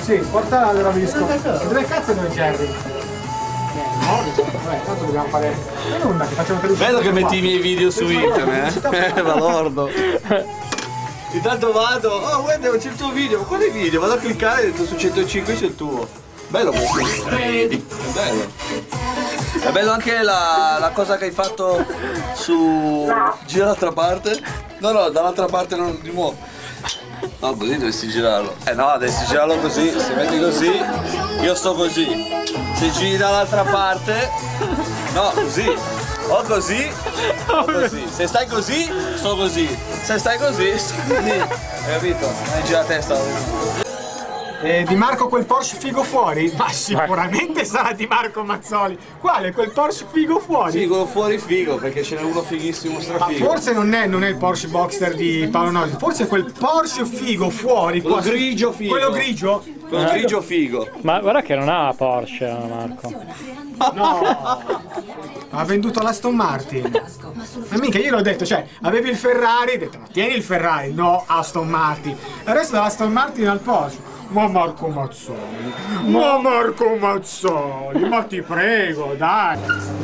Sì, porta le robe di scopo. Dove cazzo è Jerry? Vabbè, tanto dobbiamo fare un'onda che facciamo per uscire. Bello che metti i miei video su internet, balordo. Intanto vado, oh guarda c'è il tuo video, ma quale video? Vado a cliccare e detto su 105 c'è il tuo. Bello questo. È bello. È bello anche la cosa che hai fatto su... Gira dall'altra parte? No, dall'altra parte non di nuovo. No, così dovresti girarlo. No, dovresti girarlo così, se metti così, io sto così. Se giri dall'altra parte, no, così. O così, o così. Se stai così, sto così. Se stai così, sto così. Hai capito? Hai girato la testa. Di Marco quel Porsche figo fuori? Ma sicuramente sarà di Marco Mazzoli. Quale? Quel Porsche figo fuori? Sì, quello fuori figo, perché ce n'è uno fighissimo, strafigo. Ma forse non è il Porsche Boxster di Paolo Nosi, forse è quel Porsche figo fuori. Quello grigio figo. Quello grigio? Quello grigio figo. Ma guarda che non ha Porsche, Marco. No! Ha venduto l'Aston Martin. Ma mica io l'ho detto, cioè, avevi il Ferrari, ho detto, ma tieni il Ferrari, no Aston Martin. Adesso dall'Aston Martin al Porsche. Ma Marco Mazzoli, ma ti prego, dai!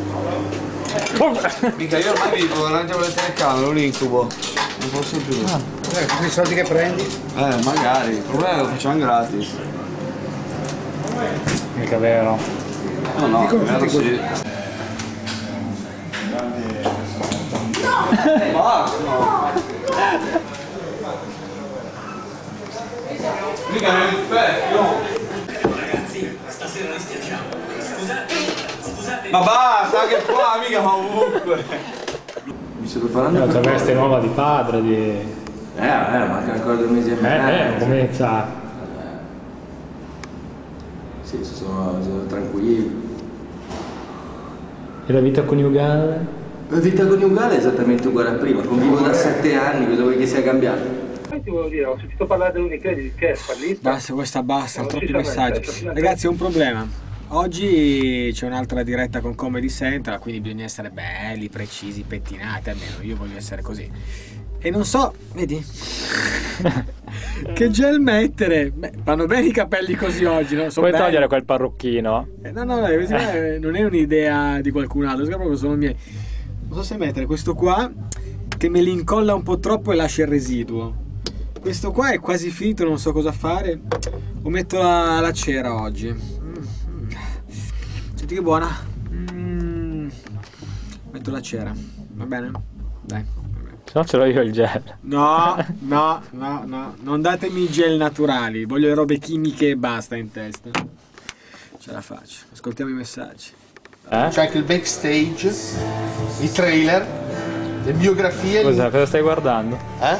Mica io ormai vivo davanti alle telecamere, un incubo. Non posso più. I soldi che prendi? Magari, il problema è che lo facciamo gratis. Mica vero. No, vero sì. Mica nel ragazzi, stasera rischiacciamo. Scusate. Ma basta, che qua mica fa ovunque. Mi sto preparando. La tua veste nuova di padre, di... manca ancora 2 mesi e mezzo. Comincia. Sì, sono tranquillo. E la vita coniugale? La vita coniugale è esattamente uguale a prima, convivo da 7 anni, cosa vuoi che sia cambiato? Ti volevo dire, ho sentito parlare dell'Unicredit, che è fallita. Basta, troppi messaggi. Ragazzi, è un problema. Oggi c'è un'altra diretta con Comedy Central, quindi bisogna essere belli, precisi, pettinati, almeno io voglio essere così. E non so, vedi? Che gel mettere? Beh, vanno bene i capelli così oggi, no? Puoi togliere quel parrucchino? No, non è un'idea di qualcun altro, proprio sono miei. Non so se mettere questo qua, che me li incolla un po' troppo e lascia il residuo. Questo qua è quasi finito, non so cosa fare. O metto la cera oggi. Senti che buona. Metto la cera, va bene? Dai. Se no ce l'ho io il gel. No, non datemi i gel naturali, voglio le robe chimiche e basta in testa. Ce la faccio, ascoltiamo i messaggi. C'è anche il backstage, i trailer, le biografie. Cosa stai guardando?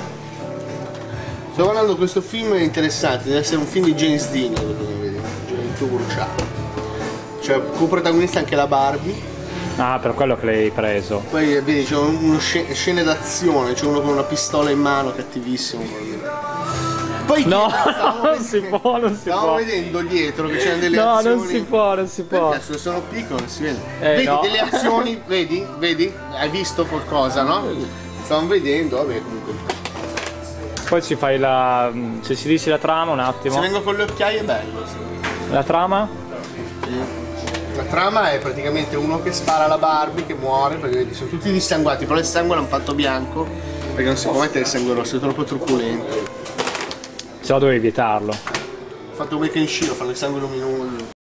Sto guardando questo film interessante, deve essere un film di James Dean, il tuo bruciato. Cioè, come protagonista anche la Barbie. Ah, per quello che l'hai preso. Poi vedi, c'è uno scene d'azione, c'è uno con una pistola in mano, cattivissimo. Poi no, non si può. Stavo vedendo dietro che c'erano delle azioni. No, non si può. Adesso sono piccolo, non si vede. Vedi delle azioni, vedi? Hai visto qualcosa, no? Stavamo vedendo, vabbè comunque. Poi ci fai se ci dici la trama un attimo. Se vengo con le occhiaie è bello. La trama? La trama è praticamente uno che spara alla Barbie, che muore, perché vedi, sono tutti dissanguati, però il sangue l'hanno fatto bianco, perché non si può mettere il sangue rosso, è troppo truculento. Se no dovevi vietarlo. Ho fatto un make and shiro, fanno il sangue luminoso.